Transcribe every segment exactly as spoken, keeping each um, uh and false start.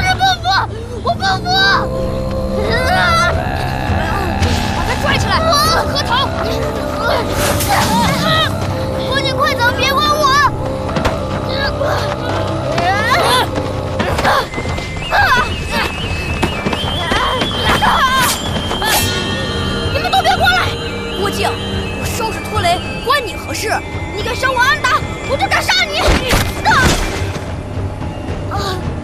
是报复！我报复！ 把他拽起来，磕头！ 父亲，快走，别管我！ 你们都别过来！郭靖，我收拾拖雷关你何事？你敢伤我安达，我就敢杀你！啊！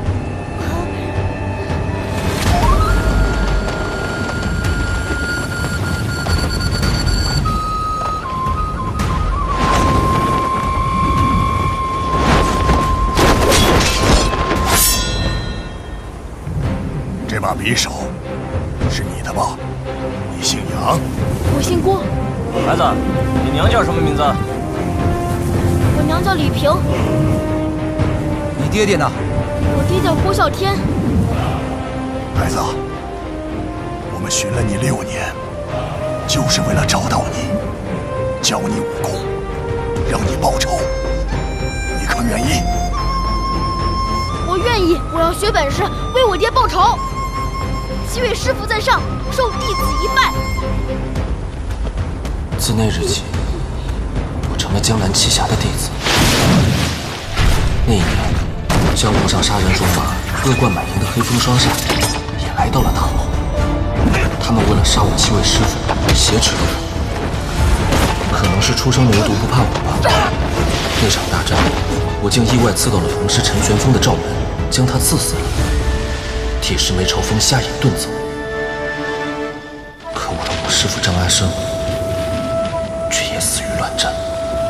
这把匕首是你的吧？你姓杨？ 我姓郭。 孩子，你娘叫什么名字？ 我娘叫李萍。 你爹爹呢？ 我爹叫郭啸天。 孩子，我们寻了你六年，就是为了找到你，教你武功，让你报仇。你可愿意？ 我愿意，我要学本事，为我爹报仇。七位师傅在上，受弟子一拜。 自那日起，我成了江南七侠的弟子。那一年，江湖上杀人如麻、恶贯满盈的黑风双煞也来到了唐楼。他们为了杀我七位师傅，挟持了我。可能是初生牛犊不怕虎吧。那场大战，我竟意外刺到了冯师陈玄风的罩门，将他刺死了。铁石没朝风下眼遁走。可我的五师傅张阿生却也死于乱战。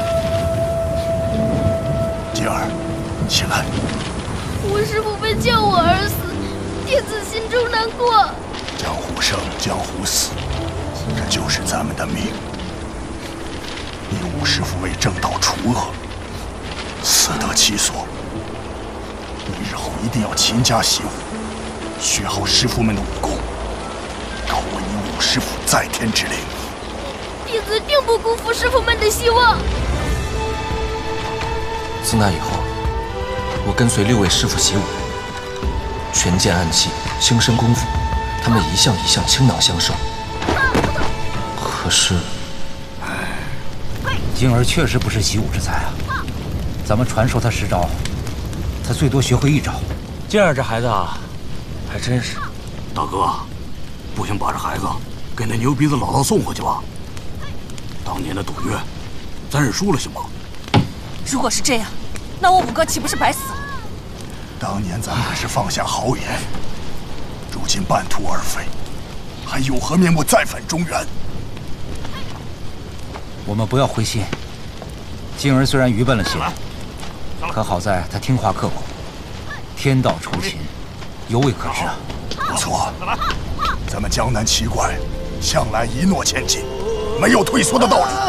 静儿，起来！ 我师傅为救我而死，弟子心中难过。 江湖生，江湖死，这就是咱们的命。你五师傅为正道除恶，死得其所。你日后一定要勤加习武，学好师傅们的武功，告我你五师傅在天之灵。 弟子定不辜负师傅们的希望。 自那以后，我跟随六位师傅习武，拳剑暗器、轻身功夫，他们一项一项倾囊相授。可是， 静儿确实不是习武之才啊。咱们传授他十招，他最多学会一招。 静儿这孩子啊，还真是。 大哥，不行，把这孩子给那牛鼻子姥姥送回去吧。当年的赌约，咱认输了行吗？ 如果是这样，那我五哥岂不是白死了？ 当年咱们可是放下豪言，如今半途而废，还有何面目再返中原？ 我们不要灰心。静儿虽然愚笨了些，可好在她听话刻苦，天道酬勤，犹未可知啊。 不错，咱们江南七怪向来一诺千金，没有退缩的道理。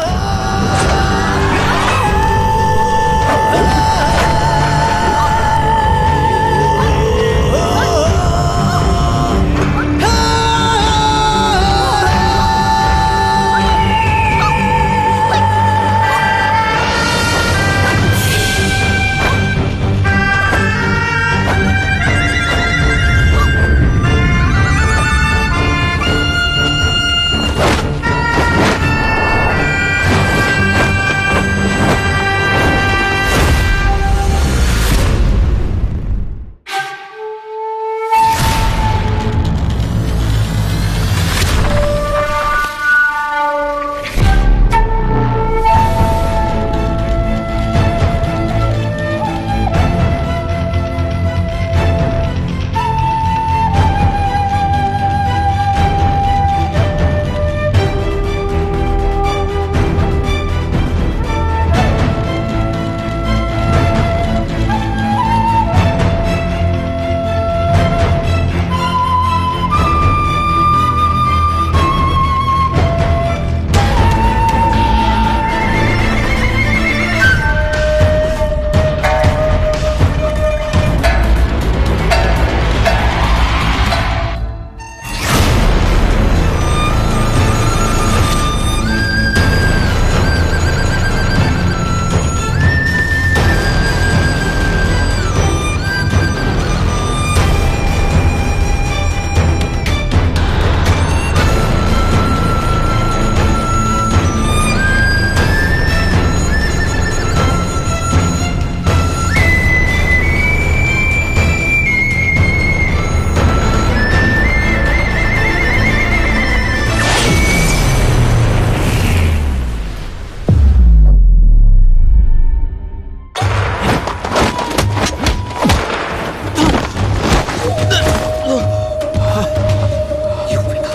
又被他。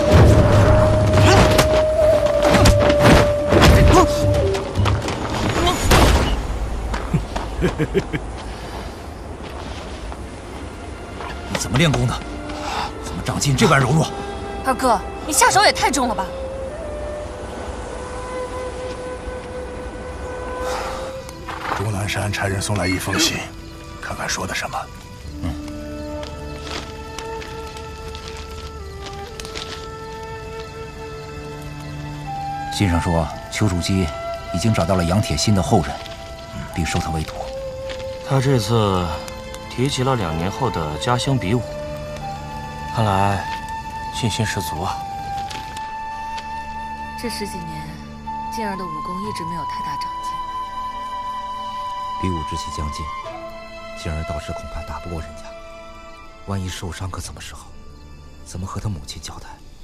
你怎么练功的？怎么长进这般柔弱？ 二哥，你下手也太重了吧！ 终南山差人送来一封信，看看说的什么。 嗯。信上说，丘处机已经找到了杨铁心的后人，并收他为徒。 他这次提起了两年后的家乡比武，看来信心十足啊。 这十几年，静儿的武功一直没有太大长进。 比武之期将近，静儿到时恐怕打不过人家，万一受伤可怎么是好？怎么和他母亲交代？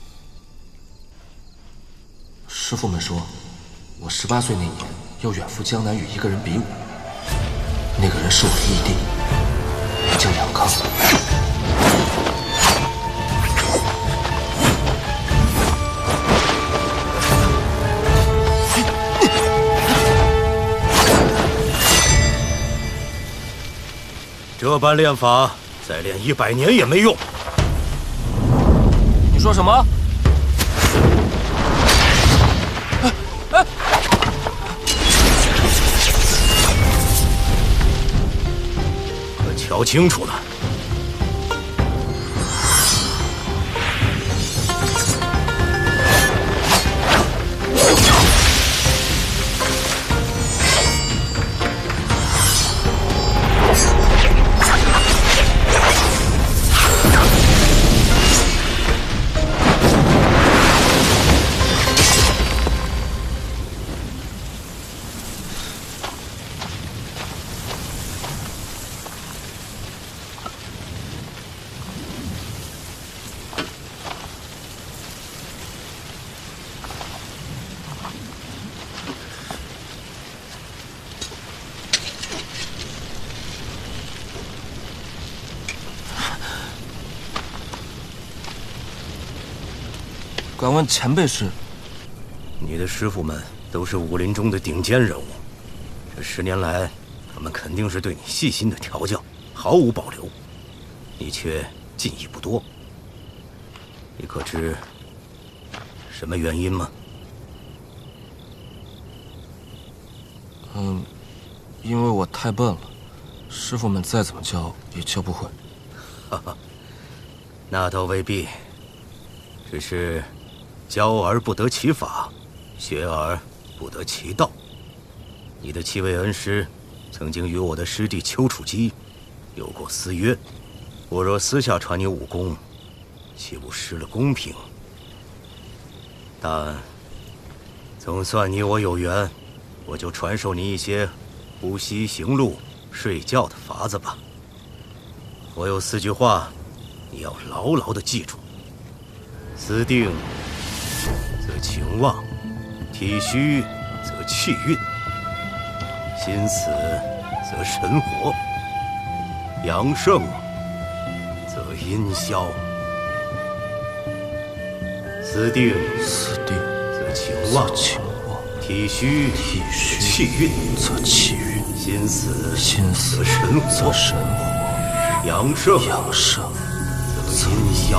师傅们说，我十八岁那年要远赴江南与一个人比武，那个人是我的义弟，叫杨康。 这般练法，再练一百年也没用。 你说什么？ 可瞧清楚了。 敢问前辈是？ 你的师傅们都是武林中的顶尖人物，这十年来，他们肯定是对你细心的调教，毫无保留。你却进益不多，你可知什么原因吗？ 嗯，因为我太笨了，师傅们再怎么教也教不会。 哈哈，那倒未必，只是教而不得其法，学而不得其道。你的七位恩师曾经与我的师弟丘处机有过私约，我若私下传你武功，岂不失了公平？但总算你我有缘，我就传授你一些呼吸、行路、睡觉的法子吧。我有四句话，你要牢牢地记住：思定则情旺，体虚则气运，心死则神活，阳盛则阴消。思定思定则情旺， 情旺； 体虚体虚气运则气运； 心死心死则神活， 则神活； 阳盛阳盛则阴消。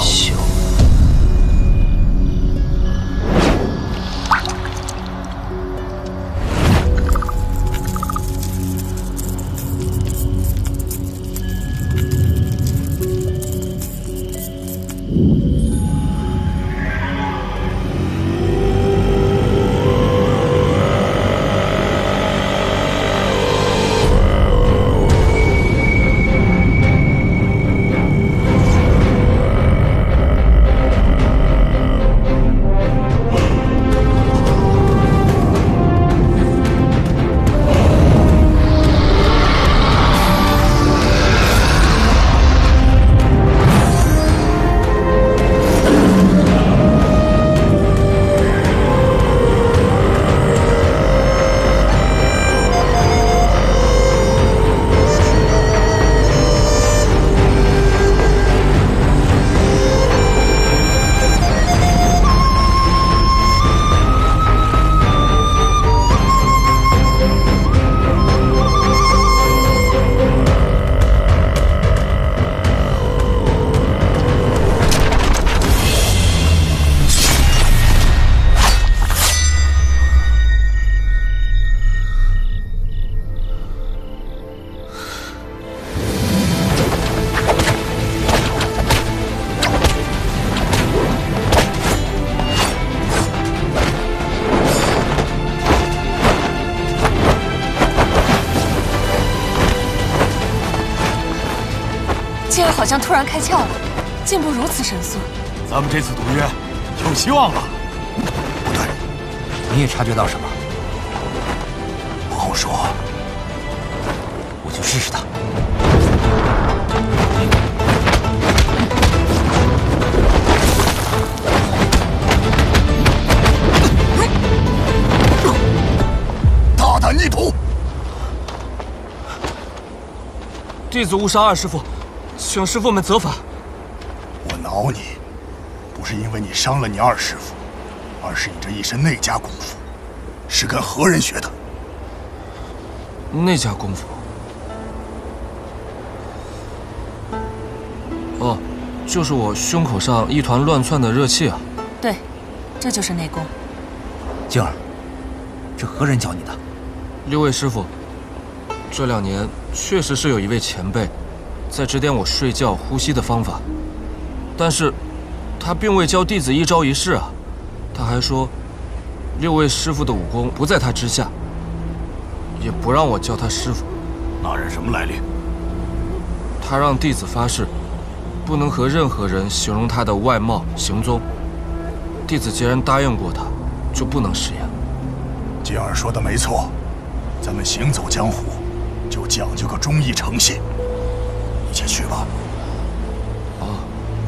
好像突然开窍了，进步如此神速。 咱们这次赌约有希望了。不对， 你也察觉到什么？ 不好说。 我去试试他。 大胆逆谱！ 弟子误杀二师父，请师父们责罚。 我恼你，不是因为你伤了你二师父，而是你这一身内家功夫，是跟何人学的？ 内家功夫？哦，就是我胸口上一团乱窜的热气啊。 对，这就是内功。 静儿，这何人教你的？ 六位师傅，这两年确实是有一位前辈在指点我睡觉、呼吸的方法，但是他并未教弟子一招一式啊。他还说，六位师傅的武功不在他之下，也不让我叫他师傅。 那人什么来历？ 他让弟子发誓，不能和任何人形容他的外貌、行踪。弟子既然答应过他，就不能食言。 静儿说的没错。咱们行走江湖，就讲究个忠义诚信。你先去吧。 哦。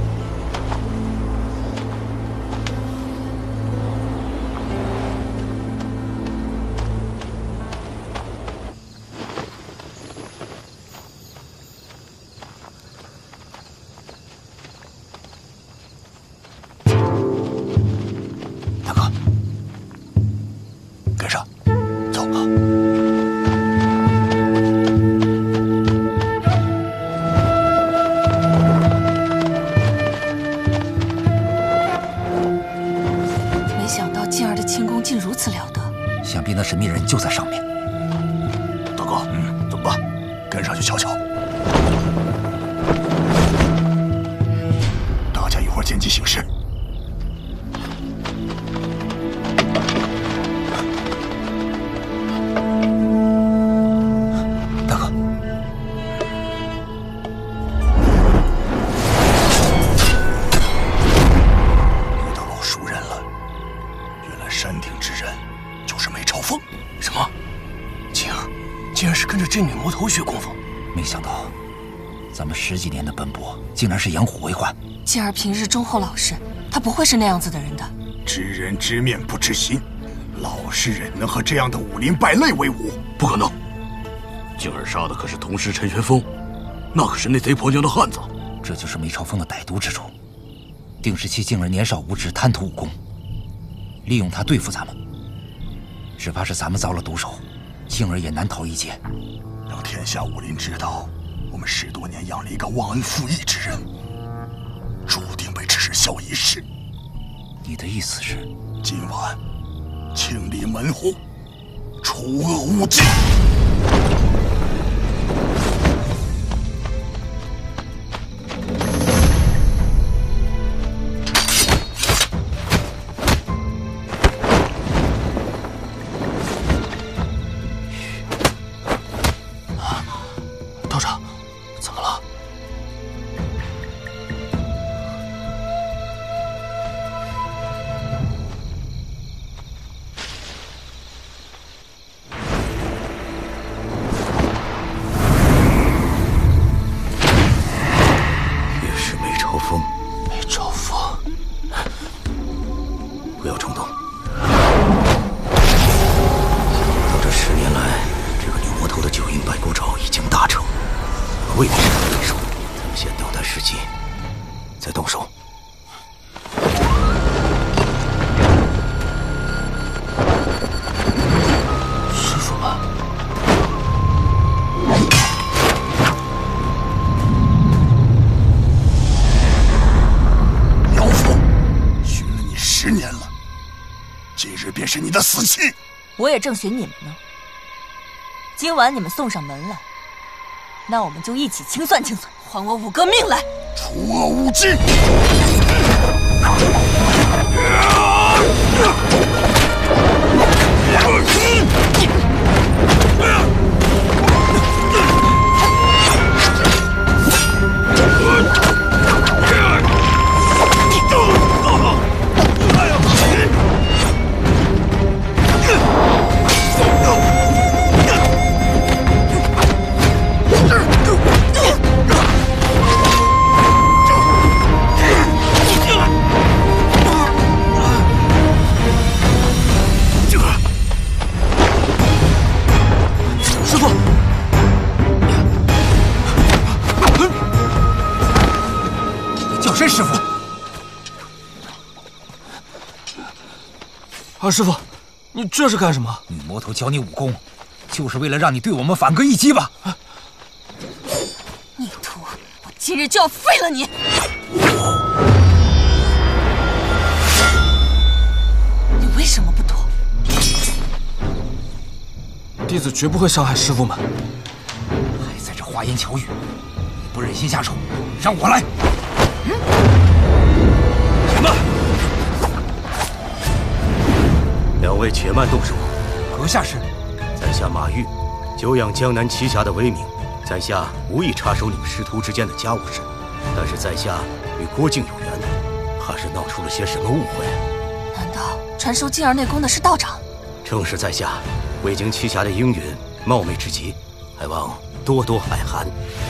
大哥，跟上，走吧。 想必那神秘人就在上面。 大哥，嗯，走吧，跟上去瞧瞧。大家一会儿见机行事。 大哥， 遇到老熟人了。原来山顶之人就是梅超风。 什么？静儿，竟然是跟着这女魔头学功夫？ 没想到，咱们十几年的奔波，竟然是养虎为患。 静儿平日忠厚老实，她不会是那样子的人的。 知人知面不知心，老实人能和这样的武林败类为伍？ 不可能！静儿杀的可是同师陈玄风，那可是那贼婆娘的汉子。 这就是梅超风的歹毒之处，定是其静儿年少无知，贪图武功，利用他对付咱们。只怕是咱们遭了毒手，静儿也难逃一劫。 让天下武林知道，我们十多年养了一个忘恩负义之人，注定被耻笑一世。 你的意思是， 今晚清理门户，除恶务尽。 道长，怎么了？ 也是梅超风。 梅超风， 不要冲动。到这十年来，这个女魔头的九阴白骨爪已经大成。未必是他的对手，咱们先等待时机，再动手。 师傅们， 妖妇，寻了你十年了，今日便是你的死期。 我也正寻你们呢。今晚你们送上门来。那我们就一起清算清算，还我五个命来！ 除恶务尽。 师傅。 二师傅，你这是干什么？ 女魔头教你武功，就是为了让你对我们反戈一击吧？ 逆徒，我今日就要废了你！你为什么不躲？ 弟子绝不会伤害师傅们。 还在这花言巧语，你不忍心下手，让我来。 且慢！两位且慢动手。 阁下是？ 在下马玉，久仰江南奇侠的威名，在下无意插手你们师徒之间的家务事，但是在下与郭靖有缘，怕是闹出了些什么误会。 难道传授静儿内功的是道长？ 正是在下，未经奇侠的应允，冒昧之极，还望多多海涵。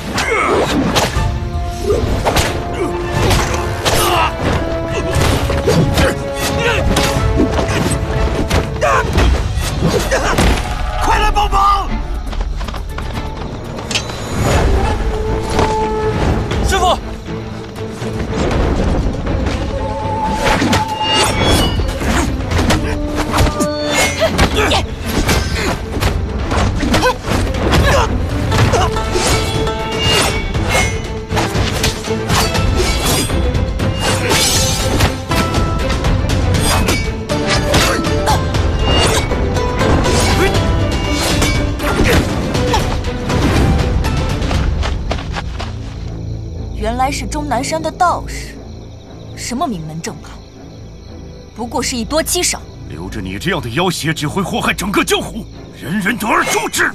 快来帮忙！ 师傅！ 原来是终南山的道士，什么名门正派，不过是一多欺少。 留着你这样的妖邪，只会祸害整个江湖，人人得而诛之。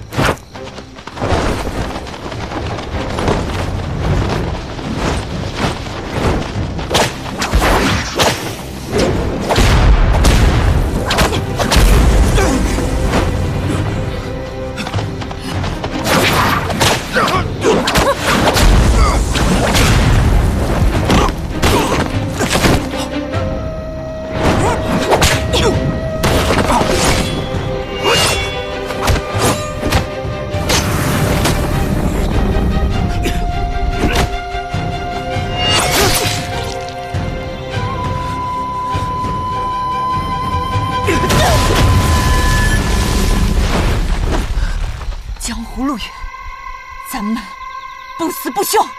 江湖路远，咱们不死不休。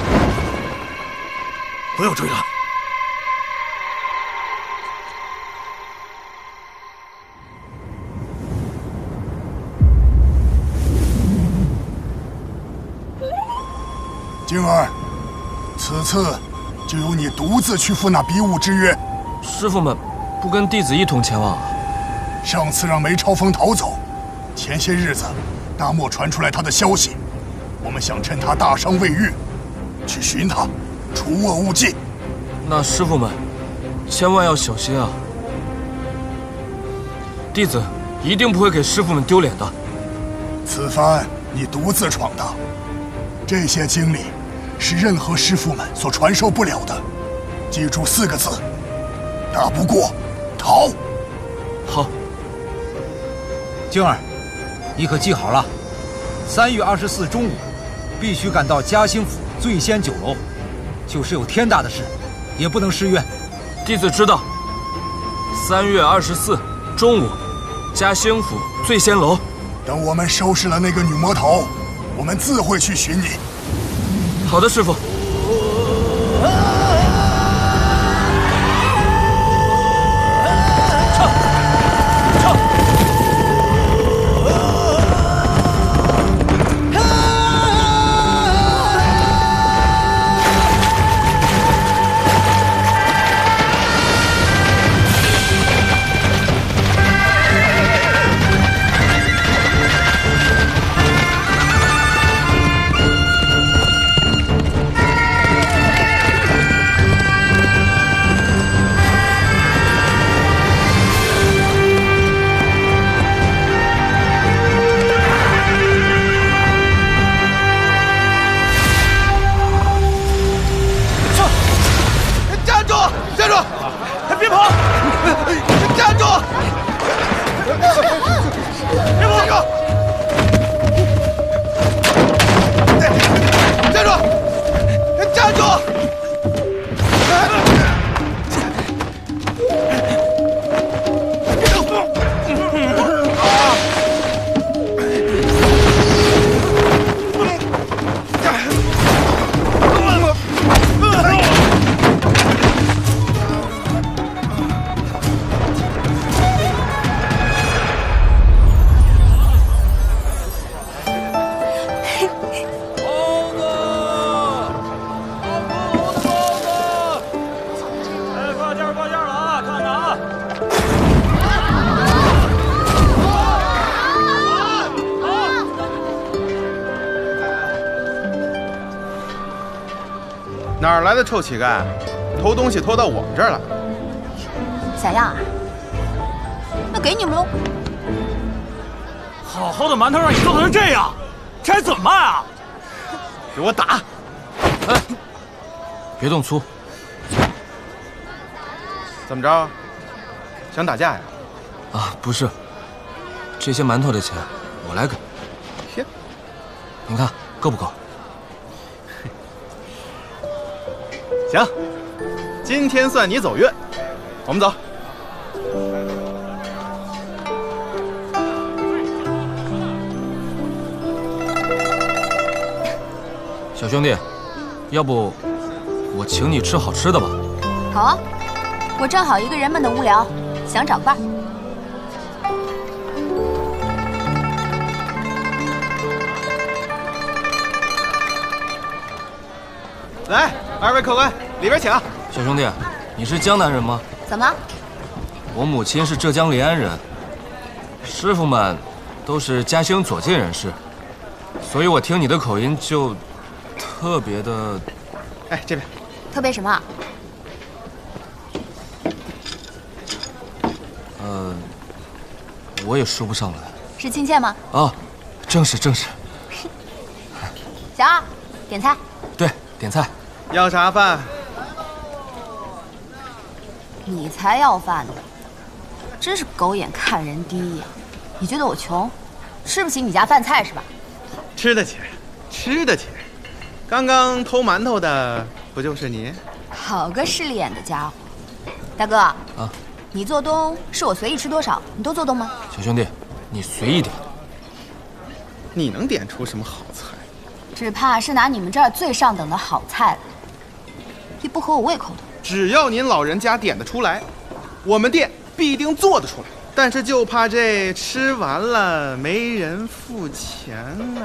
不要追了。 静儿，此次就由你独自去赴那比武之约。 师傅们不跟弟子一同前往啊？ 上次让梅超风逃走，前些日子大漠传出来他的消息，我们想趁他大伤未愈，去寻他，除恶务尽。 那师傅们千万要小心啊！弟子一定不会给师傅们丢脸的。 此番你独自闯荡，这些经历是任何师傅们所传授不了的。记住四个字：打不过，逃。 好。 静儿，你可记好了，三月二十四中午，必须赶到嘉兴府醉仙酒楼，就是有天大的事，也不能失约。 弟子知道。三月二十四中午，嘉兴府醉仙楼。 等我们收拾了那个女魔头，我们自会去寻你。 好的，师傅。 啊！ 来的臭乞丐，偷东西偷到我们这儿来？ 小样啊！那给你们喽。 好好的馒头让你做成这样，这还怎么卖啊？ 给我打！ 哎，别动粗！ 怎么着？想打架呀？ 啊，不是，这些馒头的钱我来给。 嘿， 您看够不够？ 行，今天算你走运。我们走。 小兄弟，要不我请你吃好吃的吧？ 好啊，我正好一个人闷的无聊，想找个伴。 来，二位客官，里边请。 小兄弟，你是江南人吗？ 怎么？ 我母亲是浙江临安人，师傅们都是嘉兴左近人士，所以我听你的口音就特别的…… 哎，这边。 特别什么？ 呃，我也说不上来。 是亲切吗？ 啊，正是正是。 小二，点菜。 对，点菜。 要啥饭？ 你才要饭呢！真是狗眼看人低呀！你觉得我穷，吃不起你家饭菜是吧？ 吃得起，吃得起。刚刚偷馒头的不就是你？ 好个势利眼的家伙！大哥啊， 你做东是我随意吃多少，你都做东吗？ 小兄弟，你随意点。 你能点出什么好菜？ 只怕是拿你们这儿最上等的好菜了，也不合我胃口的。 只要您老人家点得出来，我们店必定做得出来。但是就怕这吃完了没人付钱呢。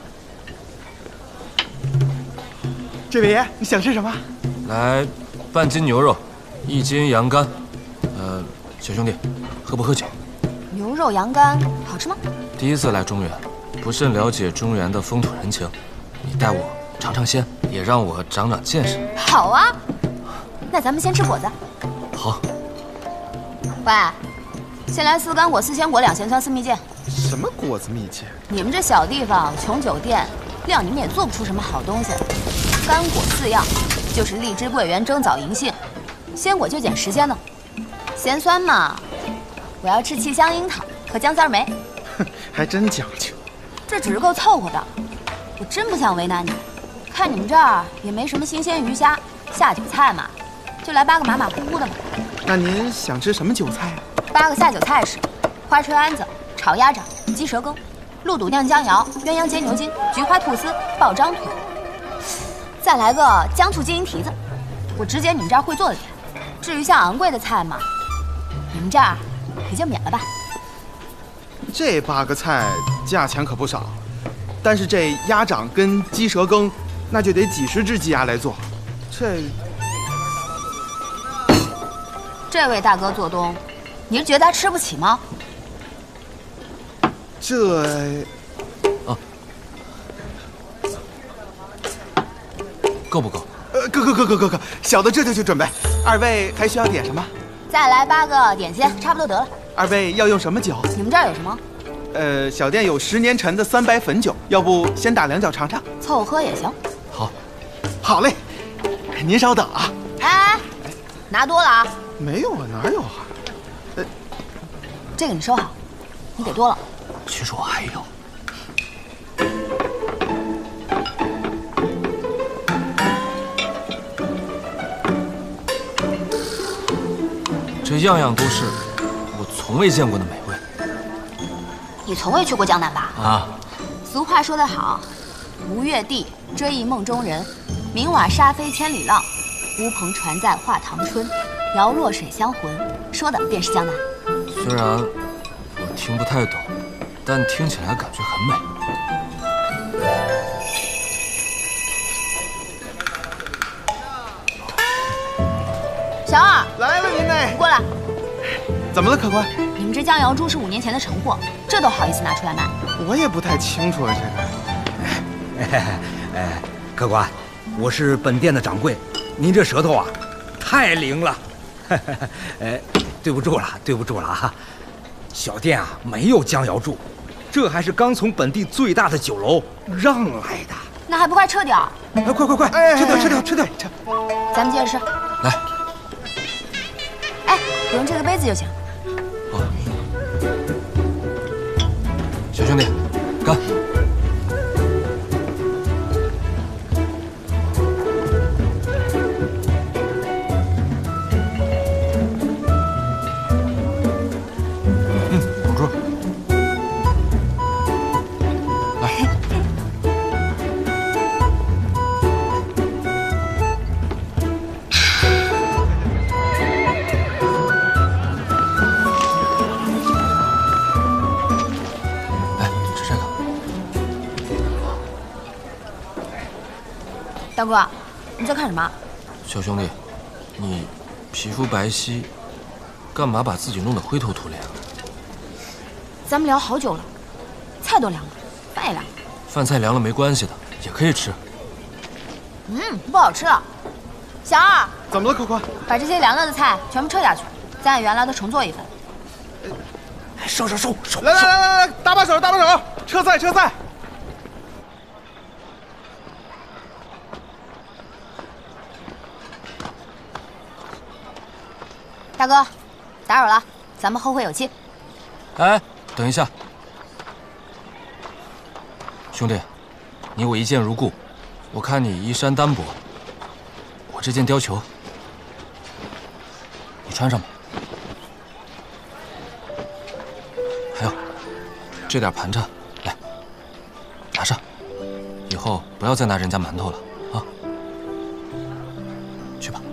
这位爷，你想吃什么？ 来，半斤牛肉，一斤羊肝。呃，小兄弟，喝不喝酒？ 牛肉羊肝好吃吗？ 第一次来中原，不甚了解中原的风土人情，你带我尝尝鲜，也让我长长见识。 好啊，那咱们先吃果子。 好。 喂，先来四干果、四鲜果、两咸酸、四蜜饯。 什么果子蜜饯？ 你们这小地方穷酒店，料你们也做不出什么好东西来。干果四样，就是荔枝、桂圆、蒸枣、银杏；鲜果就捡时鲜的。咸酸嘛，我要吃七香樱桃和姜丝梅。 哼，还真讲究。 这只是够凑合的，我真不想为难你。看你们这儿也没什么新鲜鱼虾，下酒菜嘛，就来八个马马虎虎的嘛。 那您想吃什么酒菜啊？ 八个下酒菜是：花炊安子、炒鸭掌、鸡舌羹、鹿肚酿姜瑶、鸳鸯煎牛筋、菊花兔丝、爆张腿，再来个姜醋金银蹄子。我只捡你们这儿会做的点。至于像昂贵的菜嘛，你们这儿也就免了吧。 这八个菜价钱可不少，但是这鸭掌跟鸡舌羹，那就得几十只鸡鸭来做。这这位大哥做东，你是觉得他吃不起吗？ 这啊，够不够？ 呃，够够够够够够，小的这就去准备。二位还需要点什么？ 再来八个点心，差不多得了。 二位要用什么酒？ 你们这儿有什么？ 呃，小店有十年陈的三白汾酒，要不先打两脚尝尝？ 凑合喝也行。 好， 好嘞，您稍等啊。 哎，拿多了啊？ 没有啊，哪有啊？呃， 这个你收好，你给多了。 其实我还有。这样样都是我从未见过的美味。 你从未去过江南吧？ 啊。 俗话说得好，吴越地追忆梦中人，明瓦沙飞千里浪，乌篷船在画堂春，摇落水乡魂，说的便是江南。 虽然我听不太懂，但听起来感觉很美。 小二来了，您嘞， 过来。 怎么了，客官？ 你们这酱瑶猪是五年前的陈货，这都好意思拿出来卖？ 我也不太清楚啊，这个。 哎哎，客官，我是本店的掌柜， 您这舌头啊，太灵了。哎，对不住了，对不住了啊！小店啊没有江瑶住，这还是刚从本地最大的酒楼让来的。 那还不快撤掉？ 哎，快快快， 哎， 撤掉，撤掉，撤掉！ 咱们接着吃。 来。 哎，用这个杯子就行。 好。小兄弟，干！ 大哥，你在看什么？ 小兄弟，你皮肤白皙，干嘛把自己弄得灰头土脸啊？ 咱们聊好久了，菜都凉了，饭也凉了。 饭菜凉了没关系的，也可以吃。 嗯，不好吃了。小二， 怎么了，可可？ 把这些凉了的菜全部撤下去，咱按原来的重做一份。 哎，收收收收！ 来来来来来，搭把手，搭把手，撤菜撤菜。 大哥，打扰了，咱们后会有期。 哎，等一下，兄弟，你我一见如故，我看你衣衫单薄，我这件貂裘，你穿上吧。还有，这点盘缠，来，拿上，以后不要再拿人家馒头了啊。去吧。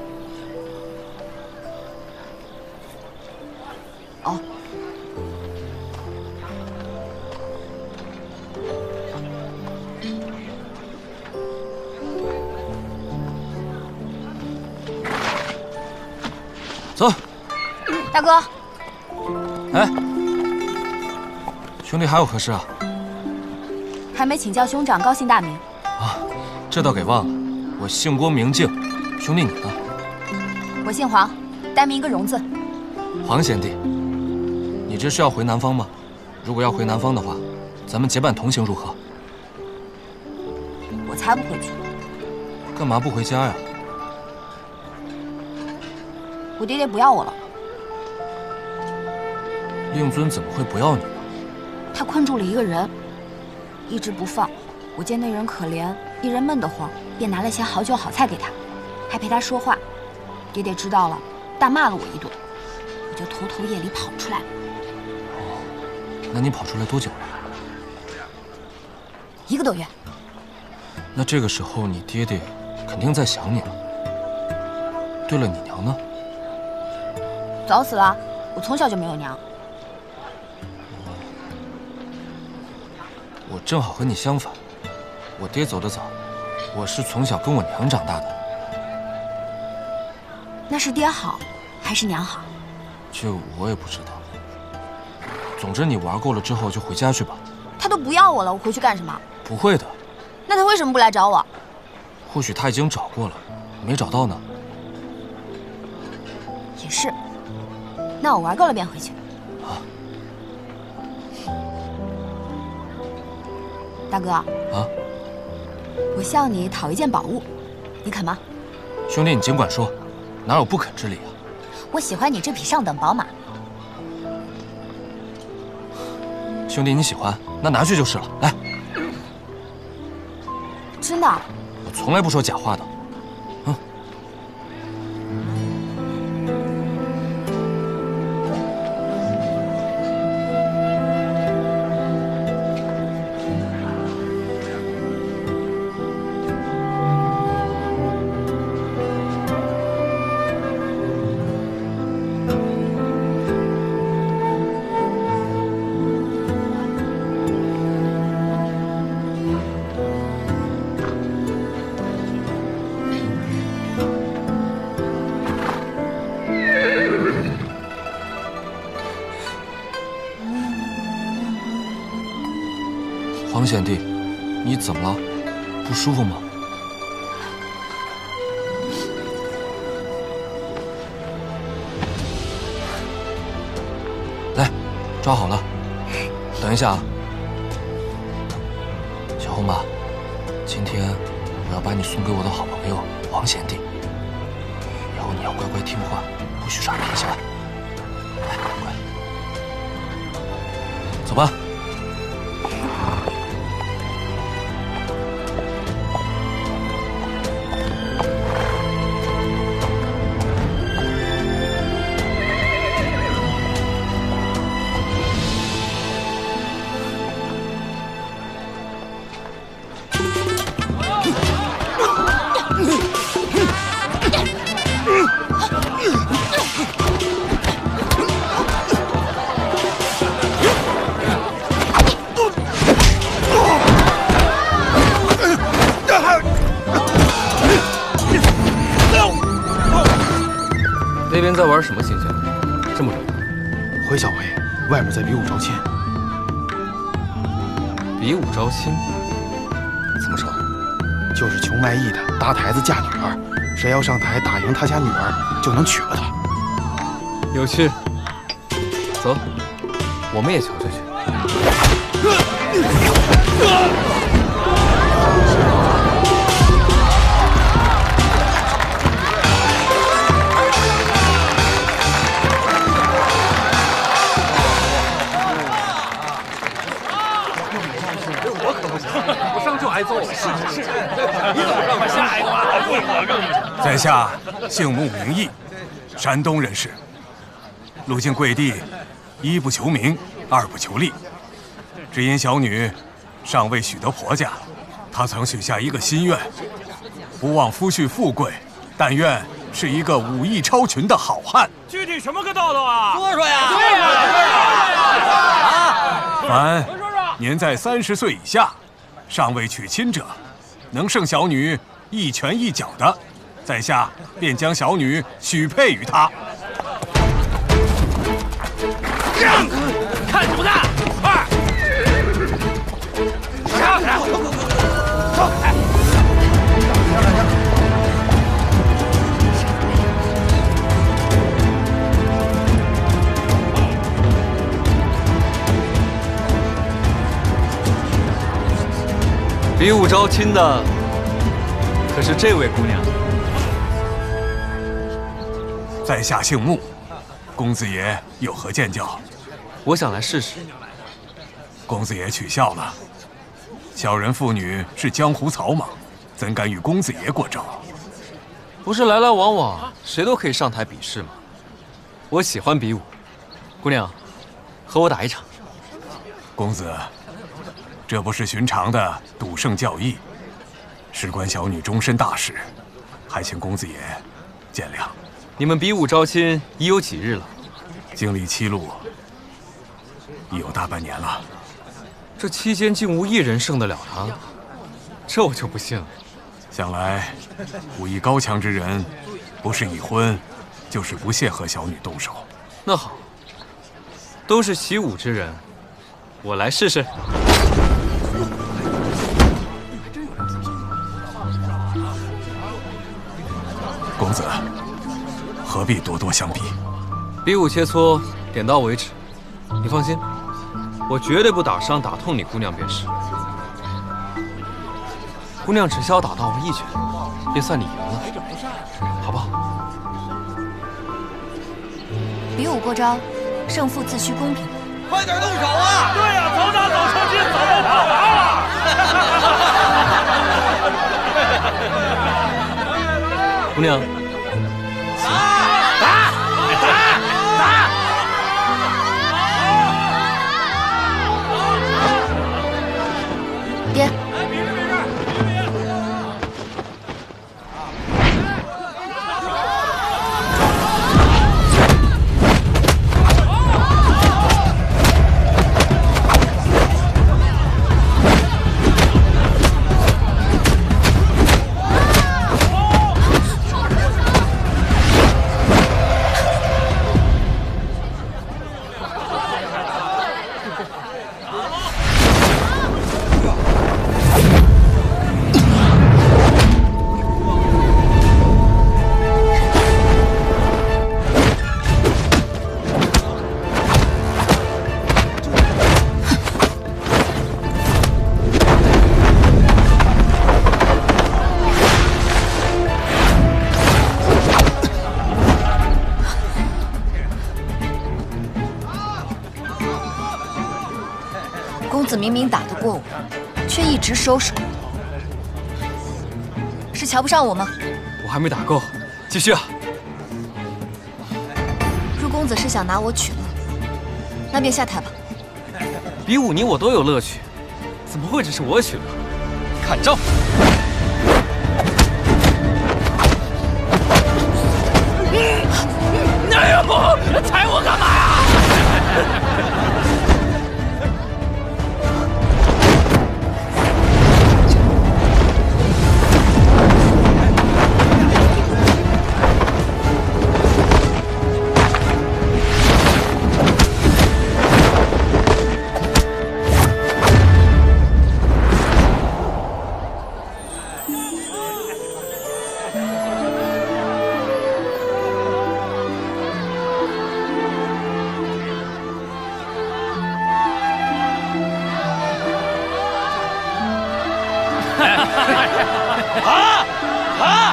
哦。 走。 大哥。 哎，兄弟还有何事啊？ 还没请教兄长高姓大名。 啊，这倒给忘了。我姓郭名敬，兄弟你呢？ 我姓黄，单名一个荣字。 黄贤弟，你这是要回南方吗？如果要回南方的话，咱们结伴同行如何？ 我才不回去。 干嘛不回家呀？ 我爹爹不要我了。 令尊怎么会不要你呢？ 他困住了一个人，一直不放。我见那人可怜，一人闷得慌，便拿了些好酒好菜给他，还陪他说话。爹爹知道了，大骂了我一顿，我就偷偷夜里跑出来了。 哦，那你跑出来多久了？ 一个多月。 那这个时候你爹爹肯定在想你了。对了，你娘呢？ 早死了，我从小就没有娘。 我正好和你相反，我爹走得早，我是从小跟我娘长大的。 那是爹好，还是娘好？ 这我也不知道。总之你玩够了之后就回家去吧。 他都不要我了，我回去干什么？ 不会的。 那他为什么不来找我？ 或许他已经找过了，没找到呢。 也是。那我玩够了便回去。 啊。 大哥。 啊。 我向你讨一件宝物，你肯吗？ 兄弟，你尽管说，哪有不肯之理啊？ 我喜欢你这匹上等宝马。 兄弟，你喜欢，那拿去就是了。来。 真的？ 我从来不说假话的。嗯。黄贤弟，你怎么了？不舒服吗？ 抓好了。等一下啊，小红马，今天我要把你送给我的好朋友王贤弟，以后你要乖乖听话，不许耍脾气了。来，乖，走吧。 那边在玩什么形象？这么热？ 回小王爷，外面在比武招亲。 比武招亲？怎么说？ 就是裘卖艺的搭台子嫁女儿，谁要上台打赢他家女儿，就能娶了她。 有趣。走，我们也瞧瞧去。 在下姓穆名义，山东人士。路经贵地，一不求名，二不求利，只因小女尚未许得婆家，她曾许下一个心愿，不望夫婿富贵，但愿是一个武艺超群的好汉。 具体什么个道道啊？ 说说呀！ 对呀， 啊！凡年在三十岁以下，尚未娶亲者，能胜小女一拳一脚的，在下便将小女许配于他。 看什么看？二，上来，走开！ 比武招亲的可是这位姑娘。 在下姓穆，公子爷有何见教？ 我想来试试。 公子爷取笑了，小人妇女是江湖草莽，怎敢与公子爷过招？ 不是来来往往谁都可以上台比试吗？我喜欢比武，姑娘，和我打一场。 公子。 这不是寻常的赌圣教义，事关小女终身大事，还请公子爷见谅。 你们比武招亲已有几日了？ 经历七路，已有大半年了。 这期间竟无一人胜得了他，这我就不信了。 想来，武艺高强之人，不是已婚，就是不屑和小女动手。 那好，都是习武之人，我来试试。 公子，何必咄咄相逼？ 比武切磋，点到为止。你放心，我绝对不打伤打痛你姑娘便是。姑娘只需要打到我一拳，便算你赢了，好不好？ 比武过招，胜负自须公平。 快点动手啊！ 对呀、啊，走打走成筋，走不跑啊！ 姑娘， 打打打打！ 爹， 明明打得过我，却一直收手，是瞧不上我吗？ 我还没打够，继续啊！ 如公子是想拿我取乐，那便下台吧。 比武你我都有乐趣，怎么会只是我取乐？看招！ 哎呀不，踩我干嘛呀？啊啊！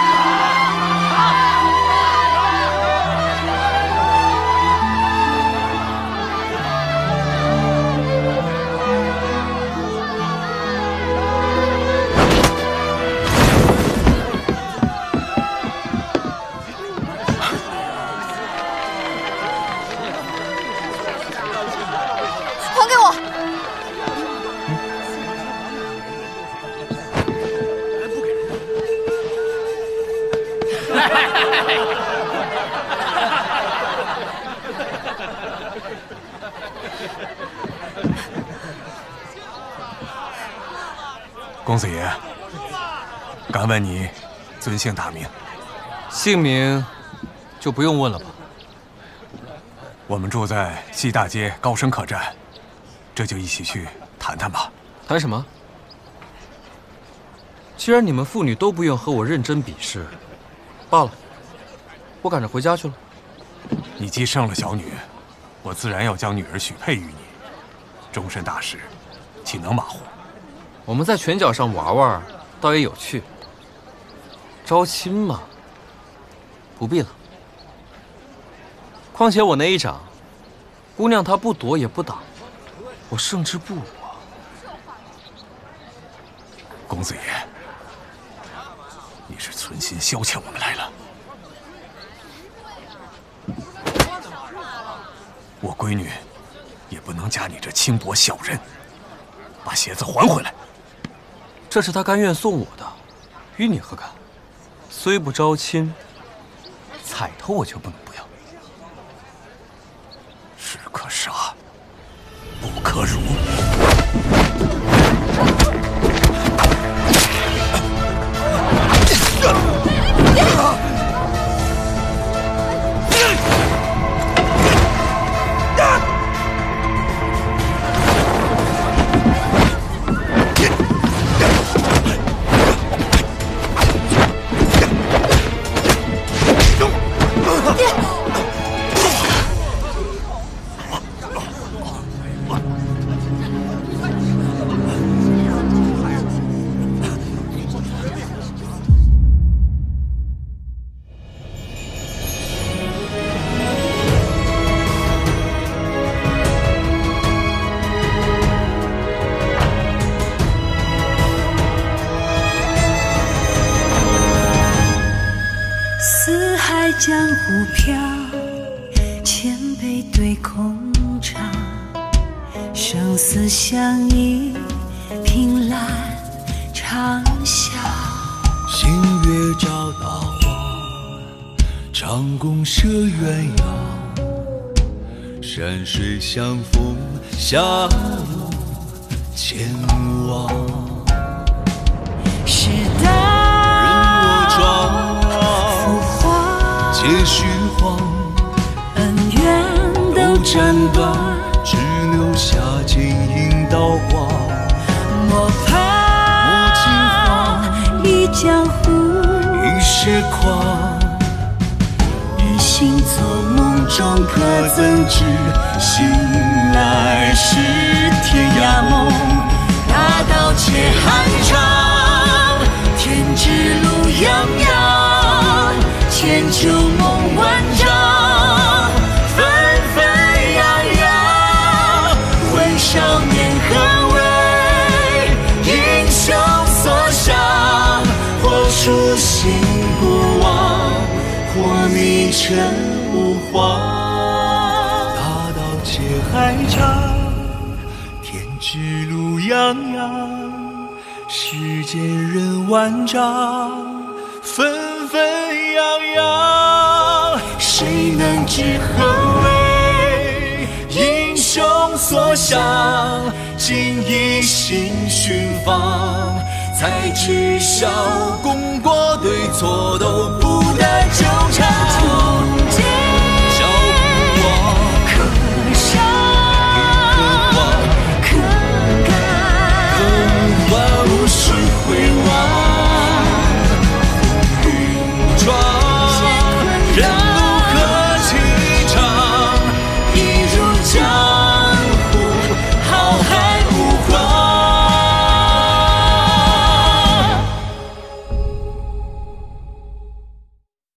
还给我！ 公子爷，敢问你尊姓大名？ 姓名就不用问了吧。 我们住在西大街高升客栈，这就一起去谈谈吧。 谈什么？既然你们父女都不愿和我认真比试，罢了，我赶着回家去了。 你既生了小女，我自然要将女儿许配于你。终身大事，岂能马虎？ 我们在拳脚上玩玩，倒也有趣。招亲嘛，不必了。况且我那一掌，姑娘她不躲也不挡，我胜之不武啊。 公子爷，你是存心消遣我们来了。我闺女也不能嫁你这轻薄小人，把鞋子还回来。 这是她甘愿送我的，与你何干？虽不招亲，彩头我就不能不要。 士可杀，不可辱。 江湖飘，千杯对空唱，生死相依，凭栏长啸。 星月照大荒，长弓射鸳鸯，山水相逢，下路前往。 世道皆虚晃， 恩怨都斩断， 只留下剑影刀光。 莫怕一江湖， 一世狂。 一心做梦中可曾知，醒来是天涯梦。大道且酣畅，天之路泱泱。千秋梦万丈，纷纷扬扬，问少年何为尘无话。大道且海长，天之路泱泱，世间人万丈，纷纷扬扬。谁能知何为英雄所向？尽一心寻访，才知晓功过对错都不得救。